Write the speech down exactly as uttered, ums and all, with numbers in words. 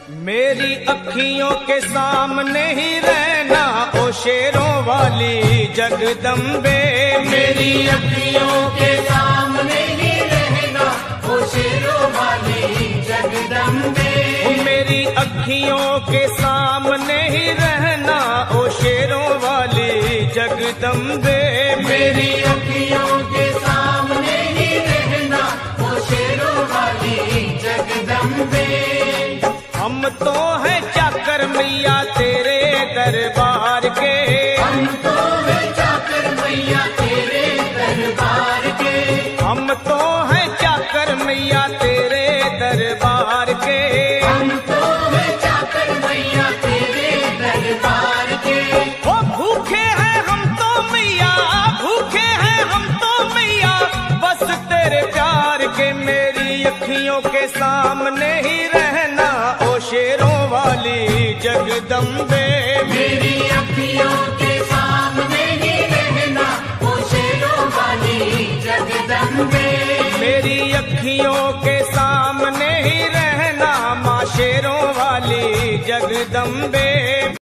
मेरी अखियों के सामने ही रहना ओ शेरों वाली जगदम्बे। मेरी अखियों के सामने ही रहना ओ शेरों वाली जगदम्बे। मेरी अखियों के सामने ही रहना ओ शेरों वाली जगदम्बे। मेरी अखियों के सामने ही रहना ओ शेरों वाली जगदम्बे। हम तो हैं चाकर मैया तेरे दरबार के। हम तो हैं चाकर मैया तेरे दरबार के। हम तो हैं चाकर मैया तेरे दरबार के। हम तो हैं चाकर मैया तेरे दरबार के। ओ भूखे हैं हम तो मैया, भूखे हैं हम तो मैया बस तेरे प्यार के। मेरी अखियों के सामने ही रहना ओ शेरों वाली जगदम्बे। मेरी अखियों के सामने ही रहना ओ शेरों वाली जगदम्बे। मेरी अखियों के सामने ही रहना माँ शेरों वाली जगदम्बे।